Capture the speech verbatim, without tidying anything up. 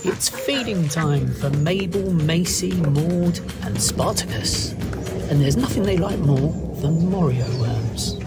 It's feeding time for Mabel, Macy, Maud and Spartacus. And there's nothing they like more than Morio worms.